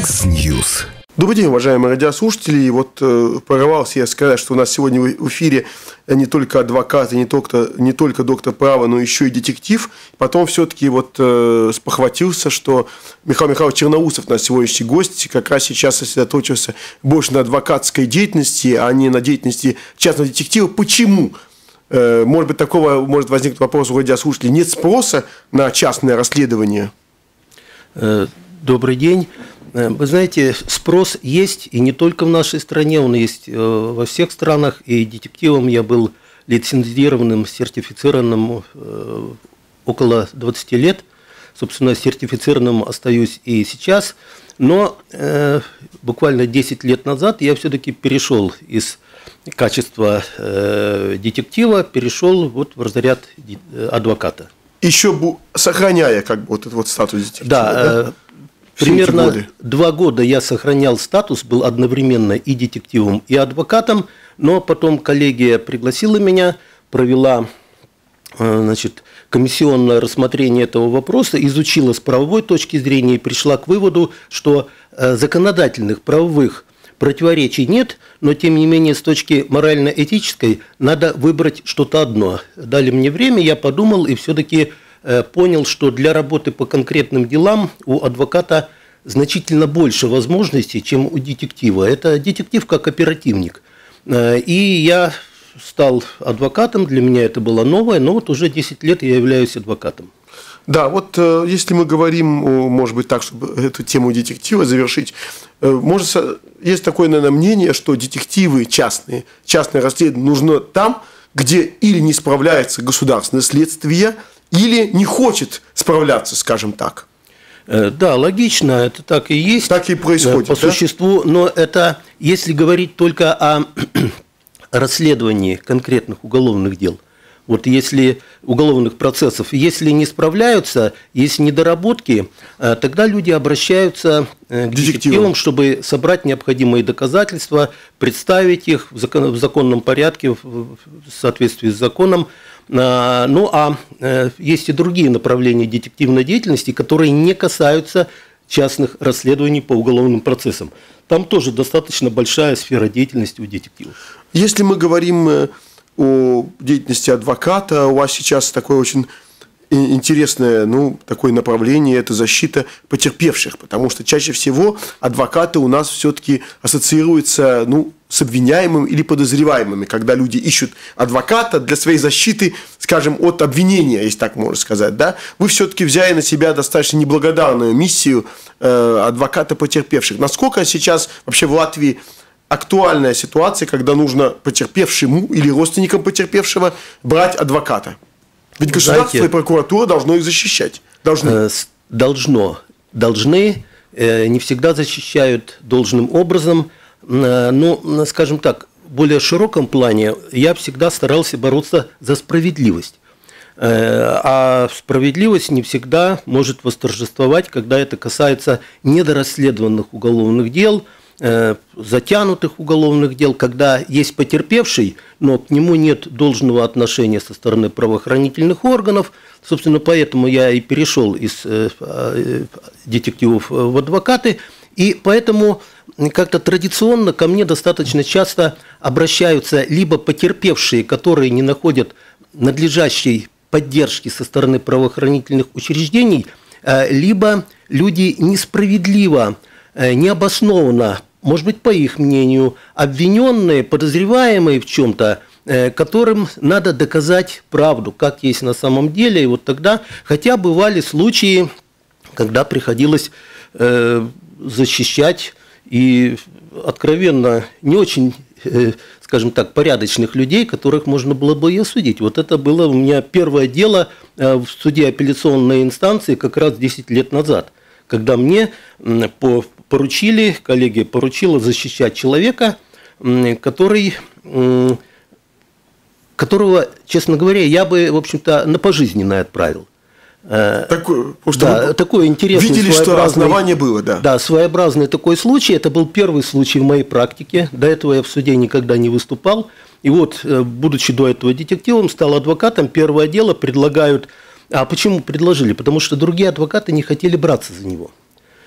Яндекс.Ньюс. Добрый день, уважаемые радиослушатели. И вот порывался я сказать, что у нас сегодня в эфире не только адвокат, и не только доктор права, но еще и детектив. Потом все-таки спохватился, что Михаил Михайлович Черноусов, наш сегодняшний гость, как раз сейчас сосредоточился больше на адвокатской деятельности, а не на деятельности частного детектива. Почему? Может быть, может возникнуть вопрос у радиослушателей. Нет спроса на частное расследование? Добрый день. Вы знаете, спрос есть, и не только в нашей стране, он есть во всех странах. И детективом я был лицензированным, сертифицированным около 20 лет. Собственно, сертифицированным остаюсь и сейчас. Но буквально 10 лет назад я все-таки перешел из качества детектива, перешел в разряд адвоката. Еще сохраняя этот статус детектива, да? Примерно 2 года я сохранял статус, был одновременно и детективом, и адвокатом, но потом коллегия пригласила меня, провела комиссионное рассмотрение этого вопроса, изучила с правовой точки зрения и пришла к выводу, что законодательных правовых противоречий нет, но тем не менее с точки морально-этической надо выбрать что-то одно. Дали мне время, я подумал и все-таки понял, что для работы по конкретным делам у адвоката значительно больше возможностей, чем у детектива. Это детектив как оперативник. И я стал адвокатом, для меня это было новое, но вот уже 10 лет я являюсь адвокатом. Да, если мы говорим, может быть, так, чтобы эту тему детектива завершить, есть такое, наверное, мнение, что детективы частное расследование нужно там, где или не справляется государственное следствие, или не хочет справляться, скажем так. Да, логично, это так и есть. Так и происходит, по существу, но это если говорить только о расследовании конкретных уголовных дел. Вот если уголовных процессов, если не справляются, есть недоработки, тогда люди обращаются к детективам, чтобы собрать необходимые доказательства, представить их в законном порядке, в соответствии с законом. Есть и другие направления детективной деятельности, которые не касаются частных расследований по уголовным процессам. Там тоже достаточно большая сфера деятельности у детективов. Если мы говорим о деятельности адвоката, у вас сейчас такое очень интересное такое направление – это защита потерпевших, потому что чаще всего адвокаты у нас все-таки ассоциируются с обвиняемым или подозреваемыми, когда люди ищут адвоката для своей защиты, скажем, от обвинения, если так можно сказать. Да? Вы все-таки взяли на себя достаточно неблагодарную миссию адвоката потерпевших. Насколько сейчас вообще в Латвии актуальная ситуация, когда нужно потерпевшему или родственникам потерпевшего брать адвоката? Ведь государство и прокуратура должно их защищать. Должны, не всегда защищают должным образом. Но, скажем так, в более широком плане я всегда старался бороться за справедливость. А справедливость не всегда может восторжествовать, когда это касается недорасследованных уголовных дел, затянутых уголовных дел, когда есть потерпевший, но к нему нет должного отношения со стороны правоохранительных органов. Собственно, поэтому я и перешел из детективов в адвокаты. И поэтому как-то традиционно ко мне достаточно часто обращаются либо потерпевшие, которые не находят надлежащей поддержки со стороны правоохранительных учреждений, либо люди несправедливо, необоснованно, может быть, по их мнению, обвиненные, подозреваемые в чем-то, которым надо доказать правду, как есть на самом деле. И вот тогда, хотя бывали случаи, когда приходилось защищать и откровенно не очень, скажем так, порядочных людей, которых можно было бы и осудить. Вот это было у меня первое дело в суде апелляционной инстанции как раз 10 лет назад, когда мне коллегия поручила защищать человека, которого, честно говоря, я бы, в общем-то, на пожизненное отправил. Такой интересный, видели, что основание было, да. Да, своеобразный такой случай. Это был первый случай в моей практике. До этого я в суде никогда не выступал. И вот, будучи до этого детективом, стал адвокатом. Первое дело предлагают. А почему предложили? Потому что другие адвокаты не хотели браться за него.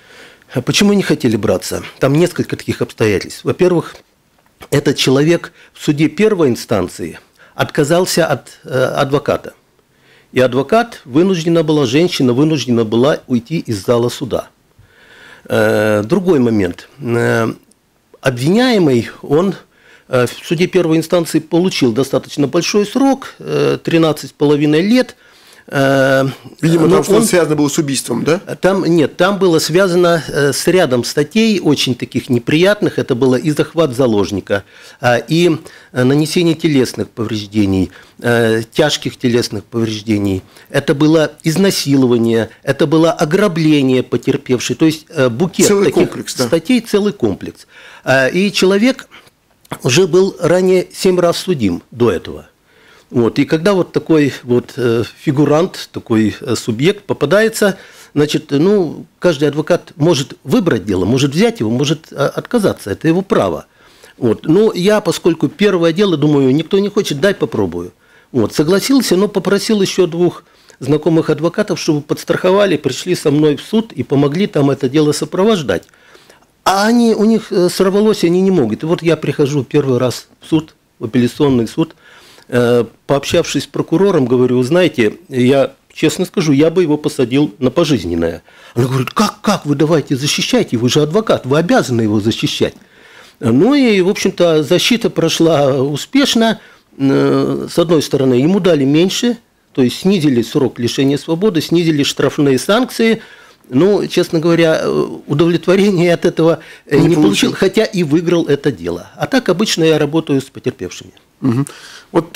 Почему не хотели браться? Там несколько таких обстоятельств. Во-первых, этот человек в суде первой инстанции отказался от адвоката. И адвокат женщина вынуждена была уйти из зала суда. Другой момент. Обвиняемый, он в суде первой инстанции получил достаточно большой срок, 13,5 лет. Видимо, там что-то связано было с убийством, да? Там было связано с рядом статей, очень таких неприятных. Это было и захват заложника, и нанесение телесных повреждений, тяжких телесных повреждений. Это было изнасилование, это было ограбление потерпевшей. То есть букет целый таких комплекс, да. статей, целый комплекс. И человек уже был ранее 7 раз судим до этого. Вот, и когда вот такой вот фигурант, такой субъект попадается, значит, каждый адвокат может выбрать дело, может взять его, может отказаться, это его право. Вот. Но я, поскольку первое дело, думаю, никто не хочет, дай попробую. Вот, согласился, но попросил еще 2 знакомых адвокатов, чтобы подстраховали, пришли со мной в суд и помогли там это дело сопровождать. А у них сорвалось, они не могут. И вот я прихожу первый раз в суд, в апелляционный суд, пообщавшись с прокурором, говорю, знаете, я честно скажу, я бы его посадил на пожизненное. Она говорит, как вы давайте защищайте, вы же адвокат, вы обязаны его защищать. Ну и, в общем-то, защита прошла успешно. С одной стороны, ему дали меньше, то есть снизили срок лишения свободы, снизили штрафные санкции. Ну, честно говоря, удовлетворения от этого не получил, хотя и выиграл это дело. А так обычно я работаю с потерпевшими. Угу. Вот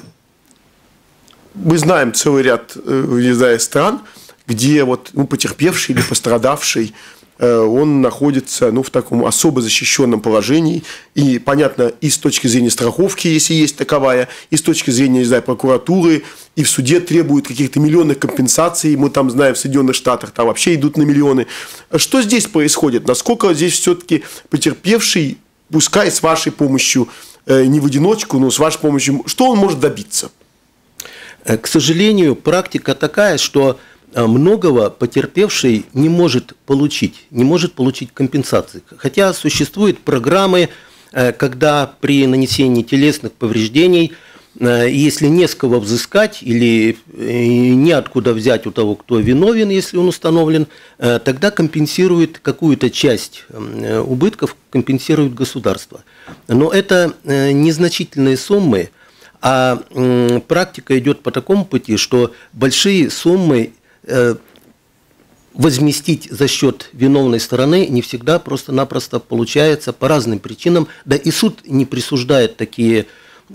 мы знаем целый ряд, не знаю, стран, где вот, потерпевший или пострадавший, он находится в таком особо защищенном положении. И, понятно, и с точки зрения страховки, если есть таковая, и с точки зрения, не знаю, прокуратуры, и в суде требуют каких-то миллионных компенсаций. Мы там знаем, в Соединенных Штатах там вообще идут на миллионы. Что здесь происходит? Насколько здесь все-таки потерпевший, пускай с вашей помощью, не в одиночку, но с вашей помощью, что он может добиться? К сожалению, практика такая, что многого потерпевший не может получить компенсации. Хотя существуют программы, когда при нанесении телесных повреждений, если не с кого взыскать или неоткуда взять у того, кто виновен, если он установлен, тогда компенсирует какую-то часть убытков, компенсирует государство. Но это незначительные суммы, а практика идет по такому пути, что большие суммы возместить за счет виновной стороны не всегда просто-напросто получается по разным причинам. Да и суд не присуждает такие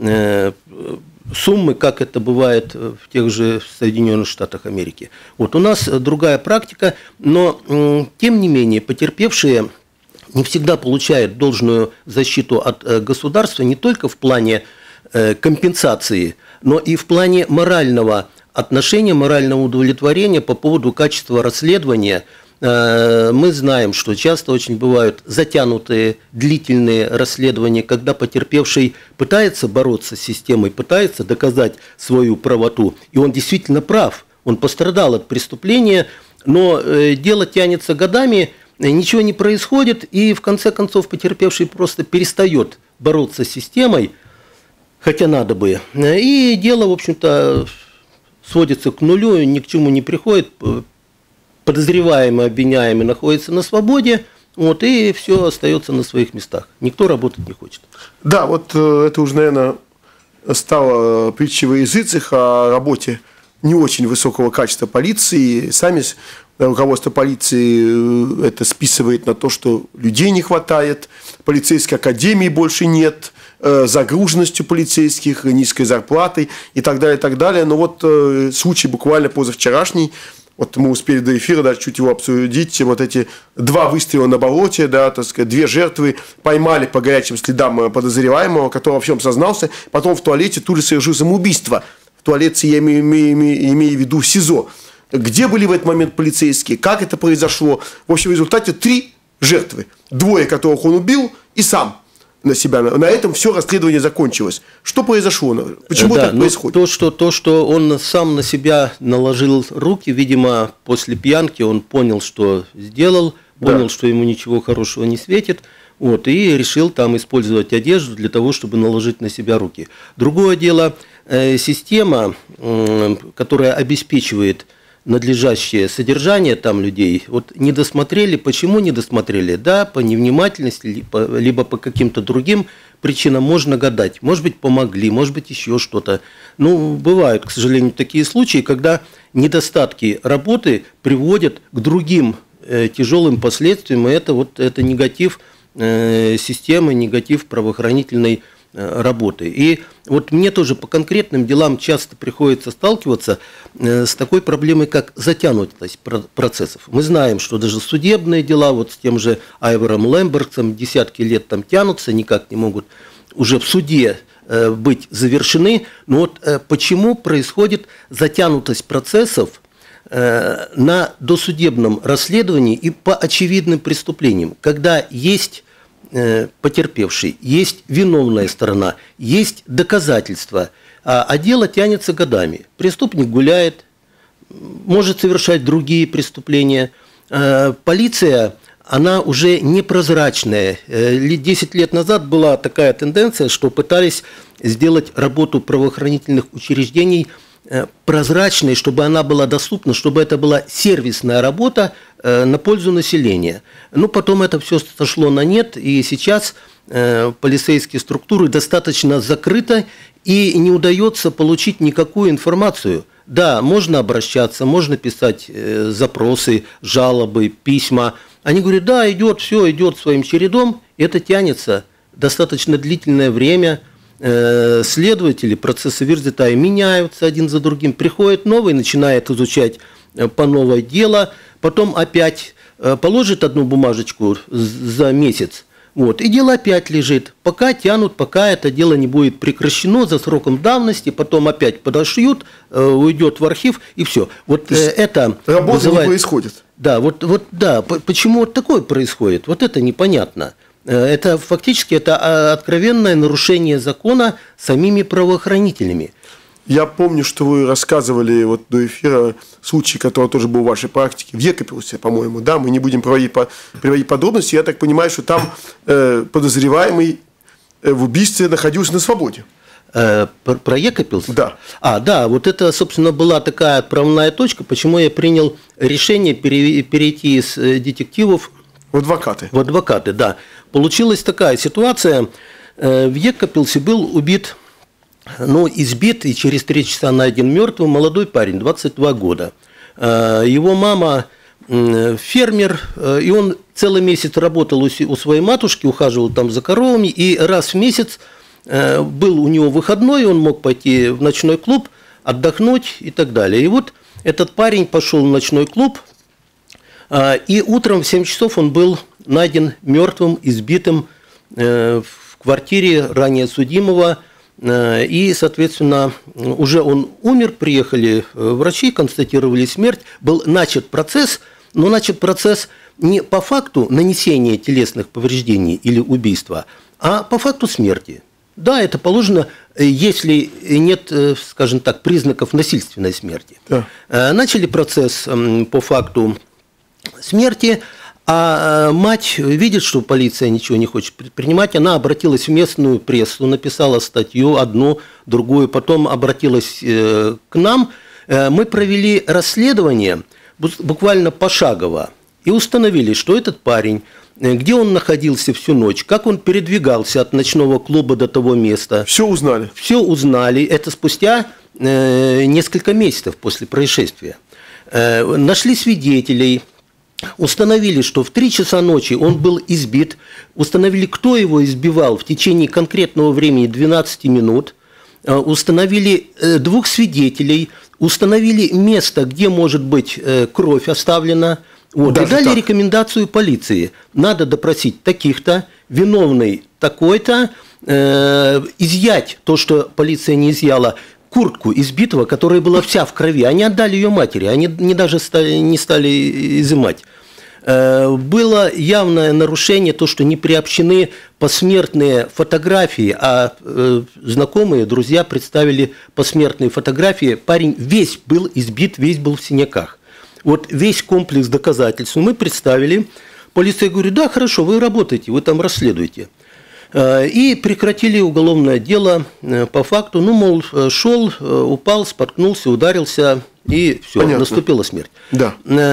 суммы, как это бывает в тех же Соединенных Штатах Америки. Вот у нас другая практика, но тем не менее потерпевшие не всегда получают должную защиту от государства не только в плане компенсации, но и в плане морального отношения, морального удовлетворения по поводу качества расследования. Мы знаем, что часто очень бывают затянутые, длительные расследования, когда потерпевший пытается бороться с системой, пытается доказать свою правоту, и он действительно прав, он пострадал от преступления, но дело тянется годами, ничего не происходит, и в конце концов потерпевший просто перестает бороться с системой, хотя надо бы, и дело, в общем-то, сводится к нулю, ни к чему не приходит. Подозреваемый, обвиняемый находится на свободе, вот, и все остается на своих местах. Никто работать не хочет. Да, вот это уже, наверное, стало притчей во языцах о работе не очень высокого качества полиции. Сами руководство полиции это списывает на то, что людей не хватает, полицейской академии больше нет, загруженностью полицейских, низкой зарплатой и так далее, и так далее. Но вот случай буквально позавчерашний, вот мы успели до эфира даже чуть его обсудить, вот эти 2 выстрела на болоте, да, так сказать, 2 жертвы поймали по горячим следам подозреваемого, который во всем сознался, потом в туалете тут же совершил самоубийство. В туалете я имею в виду СИЗО. Где были в этот момент полицейские, как это произошло? В общем, в результате 3 жертвы, 2, которых он убил, и сам на себя. На этом все расследование закончилось. Что произошло? Почему так происходит? То, что он сам на себя наложил руки, видимо, после пьянки он понял, что сделал, понял, что ему ничего хорошего не светит, вот, и решил там использовать одежду для того, чтобы наложить на себя руки. Другое дело, система, которая обеспечивает надлежащее содержание там людей, вот не досмотрели. Почему не досмотрели? Да, по невнимательности, либо по каким-то другим причинам можно гадать. Может быть, помогли, может быть, еще что-то. Ну, бывают, к сожалению, такие случаи, когда недостатки работы приводят к другим тяжелым последствиям, и это негатив системы, негатив правоохранительной работы. И вот мне тоже по конкретным делам часто приходится сталкиваться с такой проблемой, как затянутость процессов. Мы знаем, что даже судебные дела вот с тем же Айвором Лембертсом десятки лет там тянутся, никак не могут уже в суде быть завершены. Но вот почему происходит затянутость процессов на досудебном расследовании и по очевидным преступлениям, когда есть потерпевший, есть виновная сторона, есть доказательства, а дело тянется годами. Преступник гуляет, может совершать другие преступления. Полиция, она уже непрозрачная. 10 лет назад была такая тенденция, что пытались сделать работу правоохранительных учреждений прозрачной, чтобы она была доступна, чтобы это была сервисная работа на пользу населения. Но потом это все сошло на нет, и сейчас полицейские структуры достаточно закрыты, и не удается получить никакую информацию. Да, можно обращаться, можно писать запросы, жалобы, письма. Они говорят, да, идет, все идет своим чередом, это тянется достаточно длительное время. Следователи процесса Вирзитая меняются один за другим, приходит новый, начинает изучать по новое дело, потом опять положит одну бумажечку за месяц, вот, и дело опять лежит, пока тянут, пока это дело не будет прекращено за сроком давности, потом опять подошьют, уйдет в архив, и все. Вот это работа вызывает... не происходит. Да, да, почему вот такое происходит, вот это непонятно. Это фактически откровенное нарушение закона самими правоохранителями. Я помню, что вы рассказывали вот до эфира случай, который тоже был в вашей практике, в Екапелсе, по-моему, да, мы не будем приводить подробности, я так понимаю, что там подозреваемый в убийстве находился на свободе. Про Екапелс? Да. Да, вот это, собственно, была такая отправная точка, почему я принял решение перейти из детективов в адвокаты. В адвокаты, да. Получилась такая ситуация. В Екапелсе был убит, избит и через 3 часа найден мертвым молодой парень, 22 года. Его мама фермер, и он целый месяц работал у своей матушки, ухаживал там за коровами, и раз в месяц был у него выходной, он мог пойти в ночной клуб, отдохнуть и так далее. И вот этот парень пошел в ночной клуб, и утром в 7 часов он был найден мертвым, избитым в квартире ранее судимого. И, соответственно, уже он умер, приехали врачи, констатировали смерть. Был начат процесс, но начат процесс не по факту нанесения телесных повреждений или убийства, а по факту смерти. Да, это положено, если нет, скажем так, признаков насильственной смерти. Да. Начали процесс по факту смерти, а мать видит, что полиция ничего не хочет предпринимать, она обратилась в местную прессу, написала статью, одну, другую, потом обратилась к нам. Мы провели расследование буквально пошагово и установили, что этот парень, где он находился всю ночь, как он передвигался от ночного клуба до того места. Все узнали. Все узнали. Это спустя несколько месяцев после происшествия. Нашли свидетелей. Установили, что в 3 часа ночи он был избит, установили, кто его избивал в течение конкретного времени 12 минут, установили 2 свидетелей, установили место, где может быть кровь оставлена, вот, и дали рекомендацию полиции. Надо допросить таких-то, виновный такой-то, изъять то, что полиция не изъяла, куртку избитого, которая была вся в крови. Они отдали ее матери, они даже не стали изымать. Было явное нарушение, то, что не приобщены посмертные фотографии, а знакомые, друзья представили посмертные фотографии. Парень весь был избит, весь был в синяках. Вот весь комплекс доказательств мы представили Полиция говорит: да, хорошо, вы работаете, вы там расследуете. И прекратили уголовное дело по факту, ну, мол, шел, упал, споткнулся, ударился, и все, понятно, наступила смерть. Да.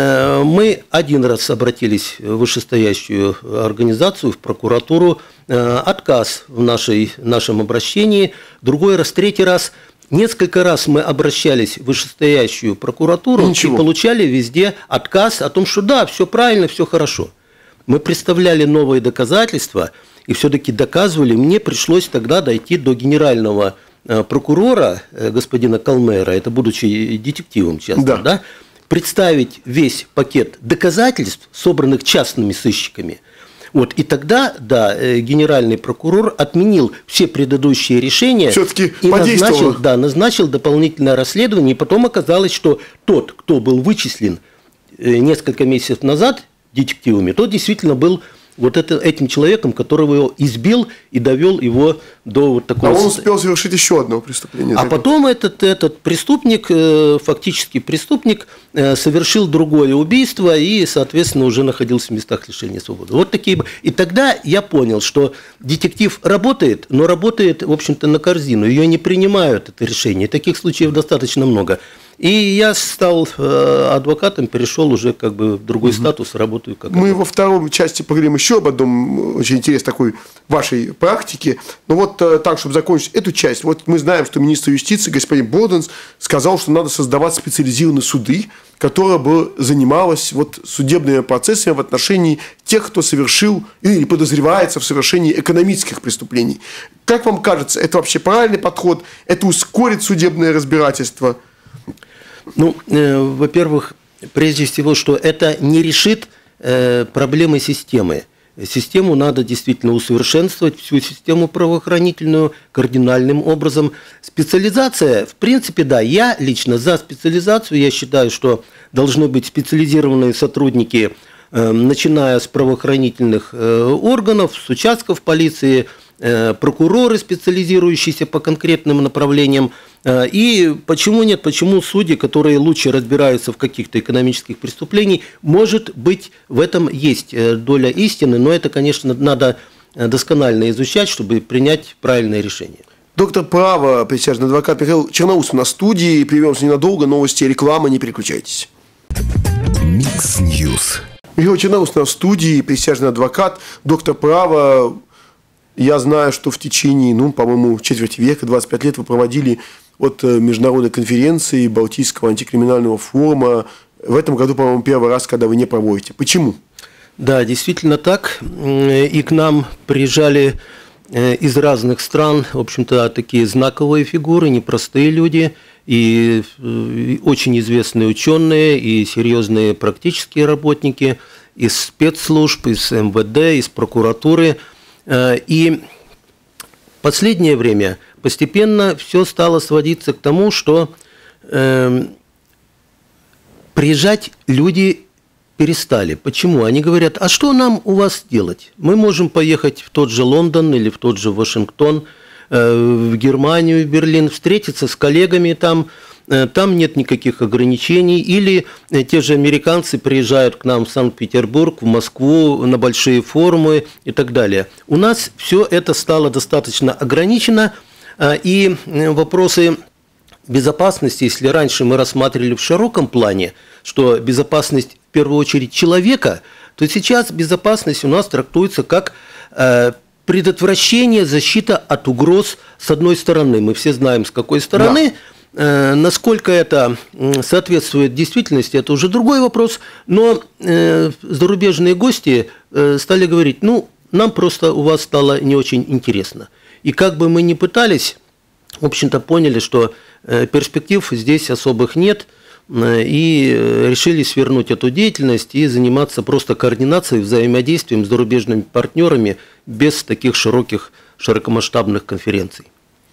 Мы один раз обратились в вышестоящую организацию, в прокуратуру, отказ в нашем обращении, другой раз, третий раз. Несколько раз мы обращались в вышестоящую прокуратуру и получали везде отказ о том, что да, все правильно, все хорошо. Мы представляли новые доказательства и все-таки доказывали. Мне пришлось тогда дойти до генерального прокурора, господина Калмейра, это будучи детективом часто, да, представить весь пакет доказательств, собранных частными сыщиками. Вот, и тогда, да, генеральный прокурор отменил все предыдущие решения и назначил дополнительное расследование. И потом оказалось, что тот, кто был вычислен несколько месяцев назад детективами, тот действительно был вот этим человеком, которого его избил и довел его до вот такого... А он успел совершить еще одно преступление. А потом этот преступник, фактически преступник, совершил другое убийство и, соответственно, уже находился в местах лишения свободы. Вот такие... И тогда я понял, что детектив работает, но работает, в общем-то, на корзину. Ее не принимают, это решение. Таких случаев достаточно много. И я стал адвокатом, перешел уже как бы в другой статус, работаю как адвокат. Мы во второй части поговорим еще об одном очень интересной такой вашей практике. Но вот так, чтобы закончить эту часть, вот мы знаем, что министр юстиции господин Боденс сказал, что надо создавать специализированные суды, которая бы занималась вот судебными процессами в отношении тех, кто совершил или подозревается в совершении экономических преступлений. Как вам кажется, это вообще правильный подход? Это ускорит судебное разбирательство? Ну, во-первых, прежде всего, что это не решит проблемы системы. Систему надо действительно усовершенствовать, всю систему правоохранительную кардинальным образом. Специализация, в принципе, да, я лично за специализацию. Я считаю, что должны быть специализированные сотрудники, начиная с правоохранительных органов, с участков полиции, прокуроры, специализирующиеся по конкретным направлениям. И почему нет, почему судьи, которые лучше разбираются в каких-то экономических преступлениях, может быть, в этом есть доля истины, но это, конечно, надо досконально изучать, чтобы принять правильное решение. Доктор права, присяжный адвокат Михаил Черноусов на студии. Прервемся ненадолго, новости и реклама, не переключайтесь. Микс Ньюс. Михаил Черноусов на студии, присяжный адвокат, доктор права. Я знаю, что в течение, по-моему, четверти века, 25 лет вы проводили от международной конференции Балтийского антикриминального форума. В этом году, по-моему, первый раз, когда вы не проводите. Почему? Да, действительно так. И к нам приезжали из разных стран, в общем-то, такие знаковые фигуры, непростые люди, и очень известные ученые, и серьезные практические работники из спецслужб, из МВД, из прокуратуры. И в последнее время постепенно все стало сводиться к тому, что приезжать люди перестали. Почему? Они говорят: а что нам у вас делать? Мы можем поехать в тот же Лондон или в тот же Вашингтон, в Германию, в Берлин, встретиться с коллегами там нет никаких ограничений. Или те же американцы приезжают к нам в Санкт-Петербург, в Москву на большие форумы и так далее. У нас все это стало достаточно ограничено, и вопросы безопасности, если раньше мы рассматривали в широком плане, что безопасность в первую очередь человека, то сейчас безопасность у нас трактуется как предотвращение, защита от угроз с одной стороны. Мы все знаем, с какой стороны. Да. Насколько это соответствует действительности, это уже другой вопрос. Но зарубежные гости стали говорить: нам просто у вас стало не очень интересно. И как бы мы ни пытались, в общем-то, поняли, что перспектив здесь особых нет, и решили свернуть эту деятельность и заниматься просто координацией, взаимодействием с зарубежными партнерами без таких широкомасштабных конференций.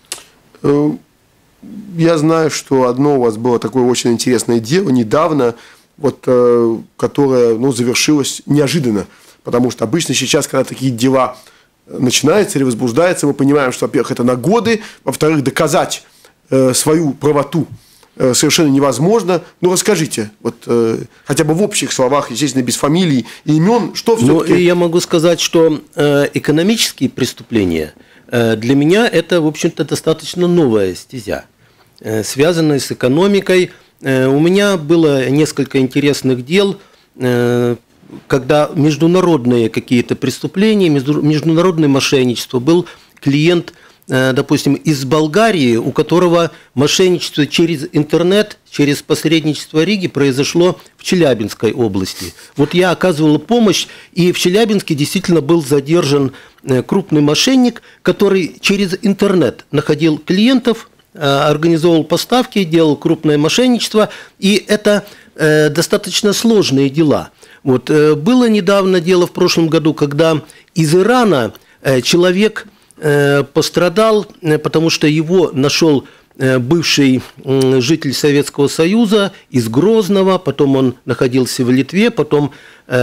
Я знаю, что одно у вас было такое очень интересное дело недавно, которое завершилось неожиданно. Потому что обычно сейчас, когда такие дела начинаются или возбуждаются, мы понимаем, что, во-первых, это на годы, во-вторых, доказать свою правоту совершенно невозможно. Ну, расскажите, вот хотя бы в общих словах, естественно, без фамилий и имен, что все-таки... Ну, я могу сказать, что экономические преступления для меня это, в общем-то, достаточно новая стезя, связанная с экономикой. У меня было несколько интересных дел, когда международные какие-то преступления, международное мошенничество. Был клиент, допустим, из Болгарии, у которого мошенничество через интернет, через посредничество Риги произошло в Челябинской области. Вот я оказывал помощь, и в Челябинске действительно был задержан крупный мошенник, который через интернет находил клиентов, организовал поставки, делал крупное мошенничество, и это достаточно сложные дела. Вот, было недавно дело в прошлом году, когда из Ирана человек пострадал, потому что его нашел бывший житель Советского Союза из Грозного, потом он находился в Литве, потом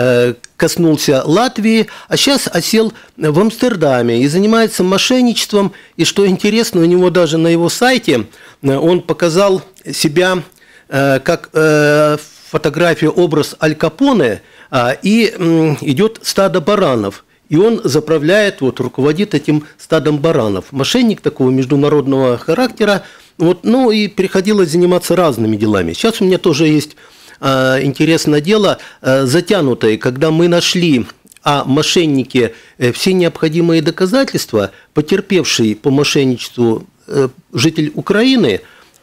коснулся Латвии, а сейчас осел в Амстердаме и занимается мошенничеством. И что интересно, у него даже на его сайте он показал себя как фотография, образ Аль Капоне, и идет стадо баранов. И он заправляет, вот, руководит этим стадом баранов. Мошенник такого международного характера. Вот, ну и приходилось заниматься разными делами. Сейчас у меня тоже есть интересное дело, затянутое, когда мы нашли о мошеннике все необходимые доказательства, потерпевший по мошенничеству житель Украины,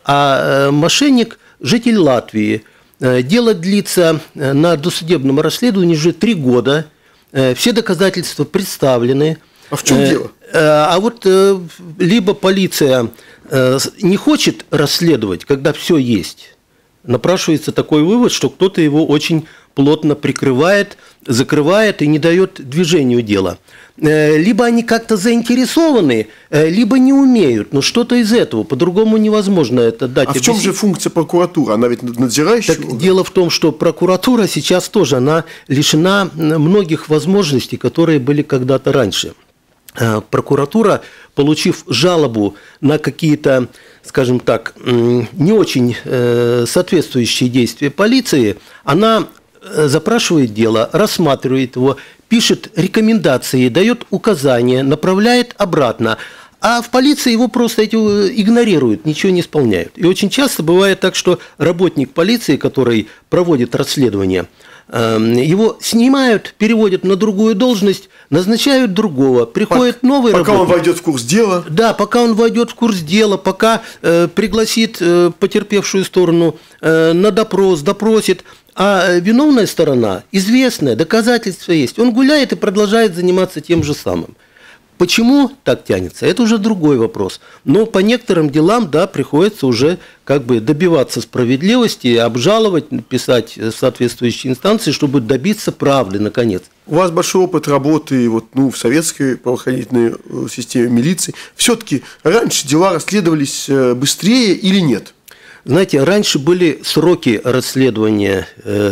а мошенник житель Латвии. Дело длится на досудебном расследовании уже 3 года. Все доказательства представлены. А в чем дело? А вот либо полиция не хочет расследовать, когда все есть. Напрашивается такой вывод, что кто-то его очень плотно прикрывает, закрывает и не дает движению дела. Либо они как-то заинтересованы, либо не умеют. Но что-то из этого. По-другому невозможно это дать. А в чем же функция прокуратуры? Она ведь надзирающая? Так, дело в том, что прокуратура сейчас тоже она лишена многих возможностей, которые были когда-то раньше. Прокуратура, получив жалобу на какие-то, скажем так, не очень соответствующие действия полиции, она запрашивает дело, рассматривает его, пишет рекомендации, дает указания, направляет обратно. А в полиции его просто эти игнорируют, ничего не исполняют. И очень часто бывает так, что работник полиции, который проводит расследование, его снимают, переводят на другую должность, назначают другого, приходит новый работник. Пока он войдет в курс дела. Да, пока он войдет в курс дела, пока пригласит потерпевшую сторону на допрос, допросит. А виновная сторона, известная, доказательства есть, он гуляет и продолжает заниматься тем же самым. Почему так тянется, это уже другой вопрос. Но по некоторым делам, да, приходится уже как бы добиваться справедливости, обжаловать, писать соответствующие инстанции, чтобы добиться правды, наконец. У вас большой опыт работы вот, в советской правоохранительной системе милиции. Все-таки раньше дела расследовались быстрее или нет? Знаете, раньше были сроки расследования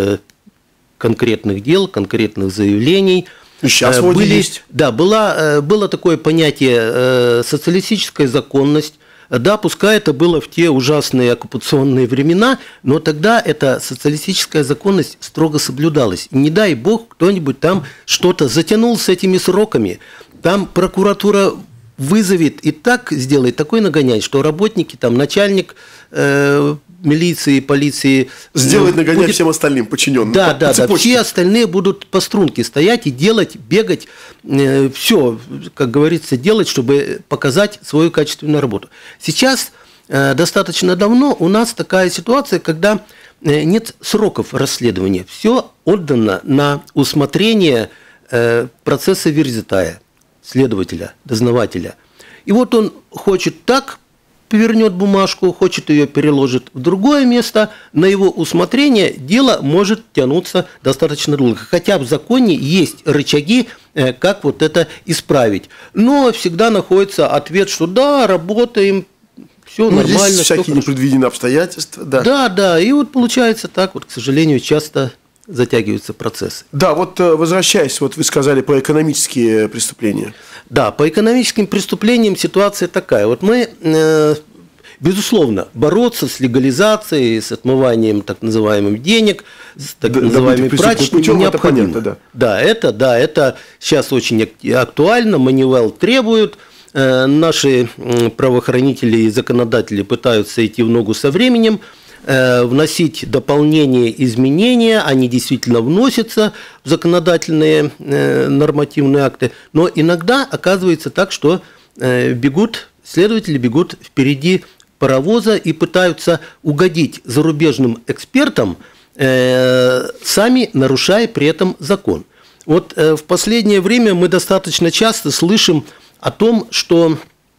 конкретных дел, конкретных заявлений. И сейчас вроде есть. Да, было такое понятие социалистическая законность. Да, пускай это было в те ужасные оккупационные времена, но тогда эта социалистическая законность строго соблюдалась. И не дай бог, кто-нибудь там что-то затянул с этими сроками. Там прокуратура вызовет и так сделает такой нагоняй, что работники, там, начальник милиции, полиции сделает нагонять всем остальным подчиненным. Да, все остальные будут по струнке стоять и делать, бегать, все, как говорится, делать, чтобы показать свою качественную работу. Сейчас достаточно давно у нас такая ситуация, когда нет сроков расследования, все отдано на усмотрение процесса Верзитая, следователя, дознавателя. И вот он хочет так, повернет бумажку, хочет ее переложит в другое место, на его усмотрение дело может тянуться достаточно долго. Хотя в законе есть рычаги, как вот это исправить. Но всегда находится ответ, что да, работаем, все нормально. Есть всякие непредвиденные обстоятельства. Да, и вот получается так, вот, к сожалению, часто затягиваются процессы. Да, вот возвращаясь, вот вы сказали про экономические преступления. Да, по экономическим преступлениям ситуация такая. Вот мы Безусловно, бороться с легализацией, с отмыванием так называемых денег, с так называемыми прачечными необходимо. Да, это сейчас очень актуально, Манивел требует. Наши правоохранители и законодатели пытаются идти в ногу со временем, вносить дополнения, изменения, они действительно вносятся в законодательные нормативные акты, но иногда оказывается так, что следователи бегут впереди паровоза и пытаются угодить зарубежным экспертам, сами нарушая при этом закон. Вот в последнее время мы достаточно часто слышим о том, что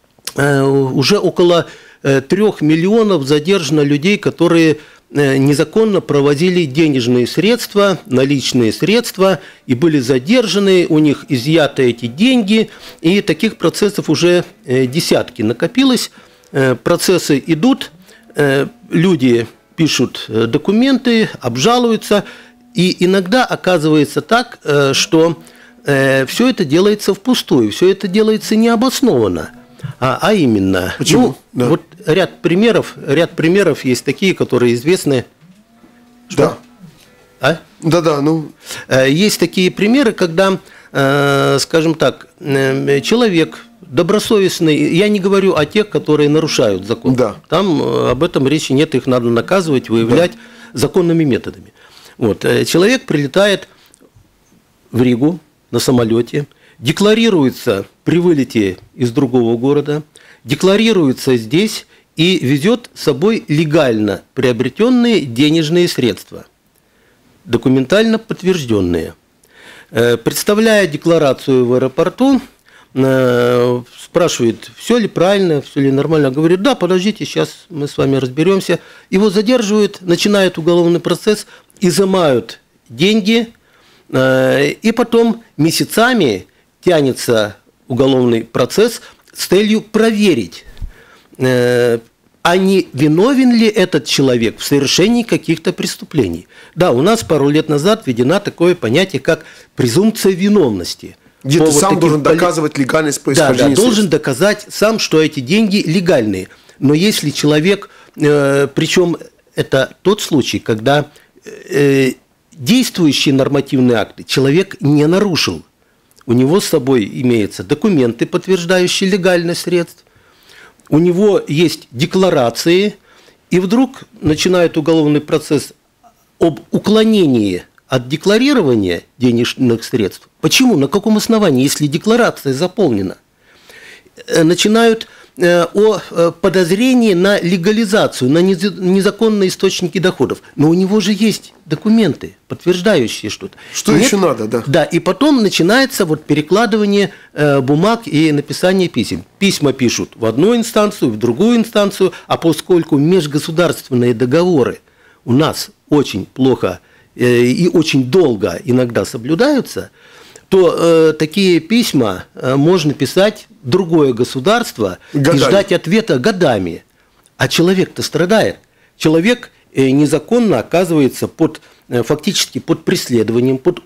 уже около 3 миллионов задержано людей, которые незаконно провозили денежные средства, наличные средства, и были задержаны, у них изъяты эти деньги, и таких процессов уже десятки накопилось. Процессы идут, люди пишут документы, обжалуются, и иногда оказывается так, что все это делается впустую, все это делается необоснованно. А именно, почему? Да. Вот ряд примеров есть такие, которые известны. Что? Да. Есть такие примеры, когда, скажем так, человек добросовестный, я не говорю о тех, которые нарушают закон. Да. Там об этом речи нет, их надо наказывать, выявлять законными методами. Вот. Человек прилетает в Ригу на самолете, декларируется при вылете из другого города, декларируется здесь и везет с собой легально приобретенные денежные средства, документально подтвержденные. Представляя декларацию в аэропорту, спрашивает, все ли правильно, все ли нормально. Говорит, да, подождите, сейчас мы с вами разберемся. Его задерживают, начинает уголовный процесс, изымают деньги, и потом месяцами тянется уголовный процесс с целью проверить, а не виновен ли этот человек в совершении каких-то преступлений. Да, у нас пару лет назад введено такое понятие, как презумпция виновности. Где ты сам должен доказывать легальность происхождения. Да, должен доказать сам, что эти деньги легальные. Но если человек, причем это тот случай, когда действующие нормативные акты человек не нарушил. У него с собой имеются документы, подтверждающие легальность средств, у него есть декларации, и вдруг начинает уголовный процесс об уклонении от декларирования денежных средств. Почему? На каком основании, если декларация заполнена? Начинают о подозрении на легализацию, на незаконные источники доходов. Но у него же есть документы, подтверждающие что-то. Что еще надо, да? Да, и потом начинается вот перекладывание бумаг и написание писем. Письма пишут в одну инстанцию, в другую инстанцию, а поскольку межгосударственные договоры у нас очень плохо и очень долго иногда соблюдаются, то такие письма можно писать в другое государство годами. И ждать ответа годами. А человек-то страдает. Человек незаконно оказывается фактически под преследованием, под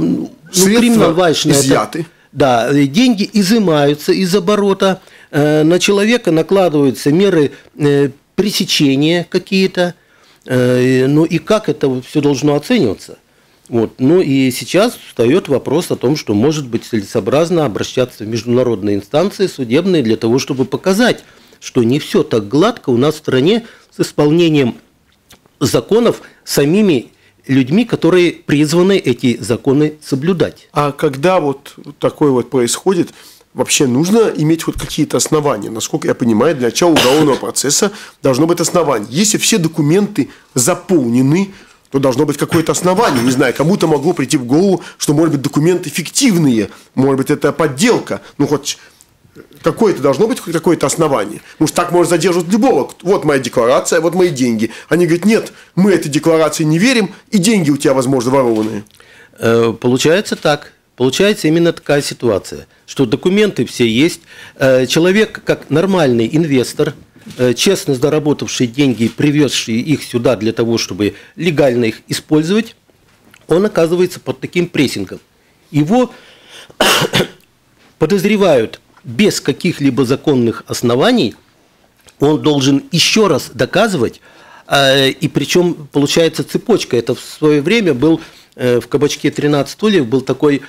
изъяты. Да, деньги изымаются из оборота, на человека накладываются меры пресечения какие-то. Ну и как это все должно оцениваться? Вот. Ну и сейчас встает вопрос о том, что может быть целесообразно обращаться в международные инстанции судебные для того, чтобы показать, что не все так гладко у нас в стране с исполнением законов самими людьми, которые призваны эти законы соблюдать. А когда вот такое вот происходит, вообще нужно иметь хоть какие-то основания? Насколько я понимаю, для начала уголовного процесса должно быть основание. Если все документы заполнены, то должно быть какое-то основание. Не знаю, кому-то могло прийти в голову, что, может быть, документы фиктивные, может быть, это подделка. Ну, хоть какое-то должно быть хоть какое-то основание. Потому что так можно задерживать любого. Вот моя декларация, вот мои деньги. Они говорят, нет, мы этой декларации не верим, и деньги у тебя, возможно, ворованные. Получается так. Получается именно такая ситуация, что документы все есть. Человек, как нормальный инвестор, честно заработавший деньги, привезший их сюда для того, чтобы легально их использовать, он оказывается под таким прессингом. Его подозревают без каких-либо законных оснований он должен еще раз доказывать, и причем получается цепочка. Это в свое время был в «Кабачке 13 стульев» был такой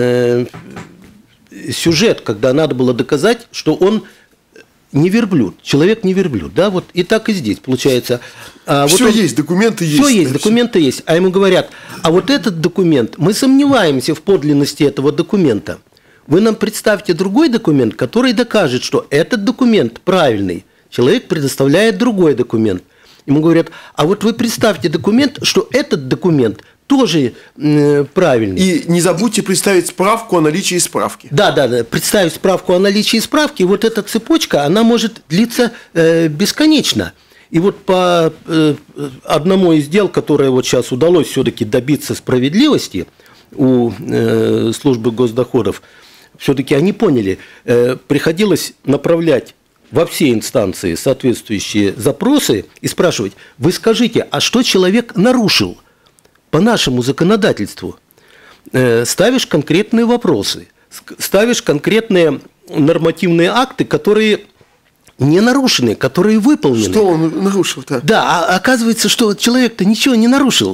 сюжет, когда надо было доказать, что он не верблюд, человек не верблюд, да, вот и так и здесь получается. Все вот есть, документы есть. Все есть, документы есть, а ему говорят, а вот этот документ, мы сомневаемся в подлинности этого документа. Вы нам представьте другой документ, который докажет, что этот документ правильный. Человек предоставляет другой документ. Ему говорят, а вот вы представьте документ, что этот документ тоже правильный. И не забудьте представить справку о наличии справки. Да, представить справку о наличии справки. И вот эта цепочка, она может длиться бесконечно. И вот по одному из дел, которое вот сейчас удалось все-таки добиться справедливости у службы госдоходов, все-таки они поняли, приходилось направлять во все инстанции соответствующие запросы и спрашивать, вы скажите, а что человек нарушил по нашему законодательству? Ставишь конкретные вопросы, ставишь конкретные нормативные акты, которые не нарушены, которые выполнены. Что он нарушил-то? Да, а оказывается, что человек-то ничего не нарушил.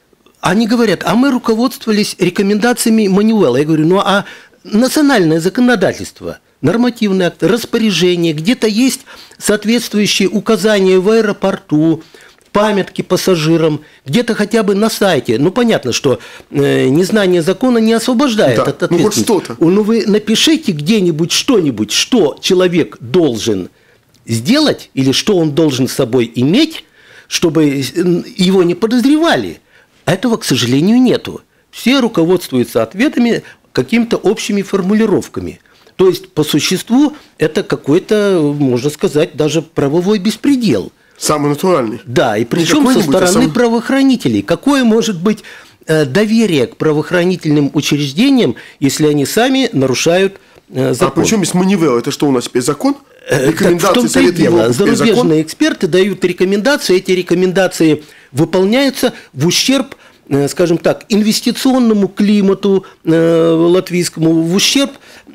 Они говорят, а мы руководствовались рекомендациями Мануэла. Я говорю, ну а национальное законодательство, нормативные акты, распоряжения, где-то есть соответствующие указания в аэропорту, памятки пассажирам, где-то хотя бы на сайте. Ну, понятно, что незнание закона не освобождает от ответственности. Ну, вот что-то. Ну, вы напишите где-нибудь что-нибудь, что человек должен сделать или что он должен с собой иметь, чтобы его не подозревали. Этого, к сожалению, нету. Все руководствуются ответами какими-то общими формулировками. То есть, по существу, это какой-то, можно сказать, даже правовой беспредел. Самый натуральный. Да, и причем со стороны правоохранителей. Какое может быть доверие к правоохранительным учреждениям, если они сами нарушают закон? А причем есть Мануэл? Это что у нас теперь закон? Рекомендации Совета Европы. Зарубежные эксперты дают рекомендации, эти рекомендации выполняются в ущерб, скажем так, инвестиционному климату латвийскому, в ущерб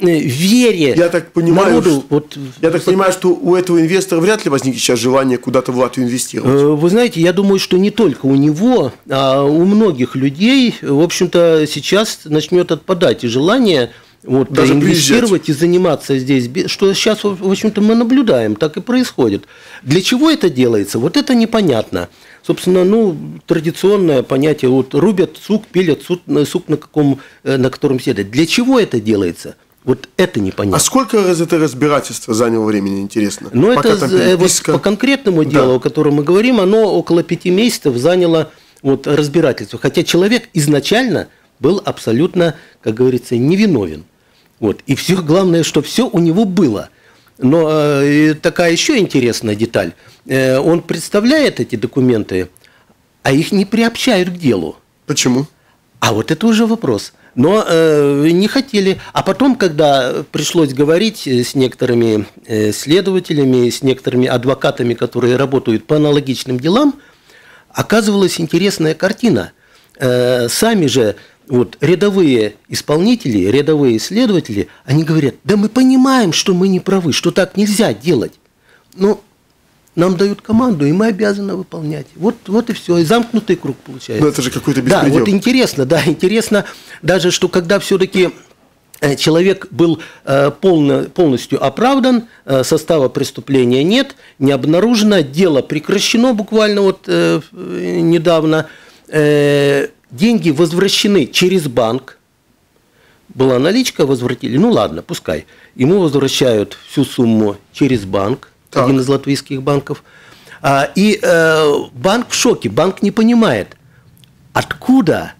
вере я так понимаю, народу. Я так понимаю, что у этого инвестора вряд ли возникнет сейчас желание куда-то в Латвию инвестировать. Вы знаете, я думаю, что не только у него, а у многих людей, в общем-то, сейчас начнет отпадать и желание даже инвестировать и заниматься здесь, что сейчас, в общем-то, мы наблюдаем, так и происходит. Для чего это делается? Вот это непонятно. Собственно, традиционное понятие, рубят сук, пилят сук, на котором сидят. Для чего это делается? Вот это непонятно. А сколько это разбирательство заняло времени, интересно? Ну, это по конкретному делу, о котором мы говорим, оно около 5 месяцев заняло разбирательство. Хотя человек изначально был абсолютно, как говорится, невиновен. И все, главное, что все у него было. Но такая еще интересная деталь. Он представляет эти документы, а их не приобщают к делу. Почему? А вот это уже вопрос. Но не хотели. А потом, когда пришлось говорить с некоторыми следователями, с некоторыми адвокатами, которые работают по аналогичным делам, оказывалась интересная картина. Сами же рядовые исполнители, рядовые следователи, они говорят, да мы понимаем, что мы не правы, что так нельзя делать. Но нам дают команду, и мы обязаны выполнять. Вот и все, и замкнутый круг получается. Но это же какой-то беспредел. Да, интересно даже, что когда все-таки человек был полностью оправдан, состава преступления нет, не обнаружено, дело прекращено буквально недавно, деньги возвращены через банк, была наличка, возвратили, ну ладно, пускай, ему возвращают всю сумму через банк, один из латвийских банков, и банк в шоке, банк не понимает, откуда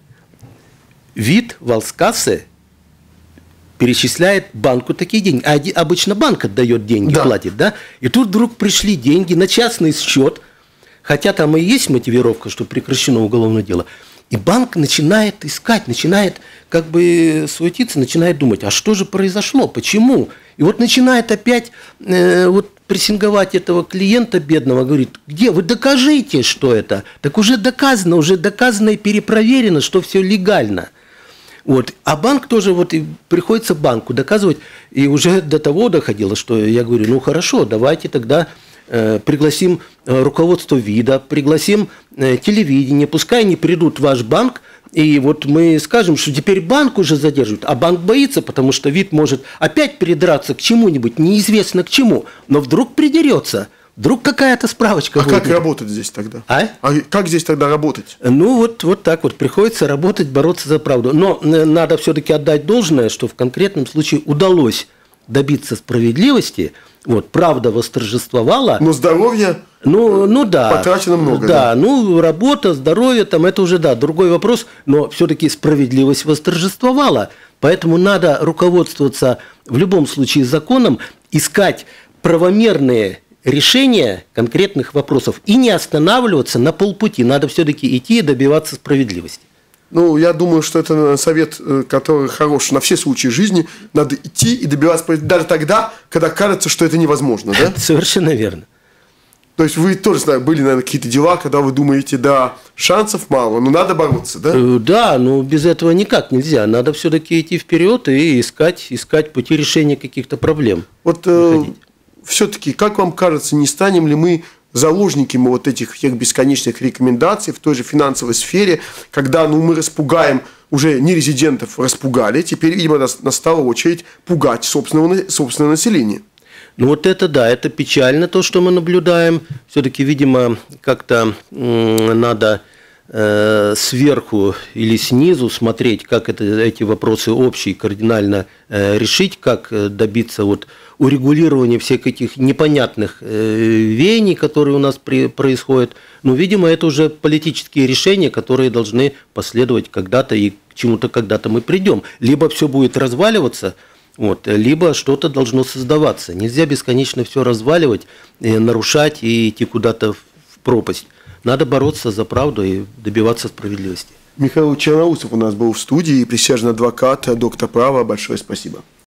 вид Валскассе перечисляет банку такие деньги. А обычно банк отдает деньги, платит, да? И тут вдруг пришли деньги на частный счет, хотя там и есть мотивировка, что прекращено уголовное дело. И банк начинает искать, начинает как бы суетиться, начинает думать, а что же произошло, почему? И начинает опять прессинговать этого клиента бедного, говорит, где вы докажите, что это? Так уже доказано и перепроверено, что все легально. А банк тоже, и приходится банку доказывать, и уже до того доходило, что я говорю, ну хорошо, давайте тогда пригласим руководство ВИДа, пригласим телевидение, пускай они придут в ваш банк, и вот мы скажем, что теперь банк уже задерживают, а банк боится, потому что ВИД может опять придраться к чему-нибудь, неизвестно к чему, но вдруг придерется. Вдруг какая-то справочка будет. А как работать здесь тогда? А как здесь тогда работать? Ну, вот так вот. Приходится работать, бороться за правду. Но надо все-таки отдать должное, что в конкретном случае удалось добиться справедливости. Вот, правда восторжествовала. Но здоровье да. потрачено много. Да, работа, здоровье, там это уже, да, другой вопрос. Но все-таки справедливость восторжествовала. Поэтому надо руководствоваться в любом случае законом, искать правомерные решения конкретных вопросов и не останавливаться на полпути. Надо все-таки идти и добиваться справедливости. Ну, я думаю, что это совет, который хорош на все случаи жизни. Надо идти и добиваться справедливости даже тогда, когда кажется, что это невозможно, да? Совершенно верно. То есть вы тоже были, наверное, какие-то дела, когда вы думаете, да, шансов мало, но надо бороться, да? Да, но без этого никак нельзя. Надо все-таки идти вперед и искать пути решения каких-то проблем. Вот все-таки, как вам кажется, не станем ли мы заложниками вот этих всех бесконечных рекомендаций в той же финансовой сфере, когда мы распугаем, уже не резидентов распугали, теперь, видимо, настала очередь пугать собственное население. Ну вот это да, это печально, то, что мы наблюдаем. Все-таки, видимо, как-то надо сверху или снизу смотреть, как эти вопросы общие кардинально решить, как добиться урегулирования всех этих непонятных веяний, которые у нас происходят. Но, видимо, это уже политические решения, которые должны последовать когда-то, и к чему-то когда-то мы придем. Либо все будет разваливаться, либо что-то должно создаваться. Нельзя бесконечно все разваливать, нарушать и идти куда-то в пропасть. Надо бороться за правду и добиваться справедливости. Михаил Черноусов у нас был в студии, присяжный адвокат, доктор права. Большое спасибо.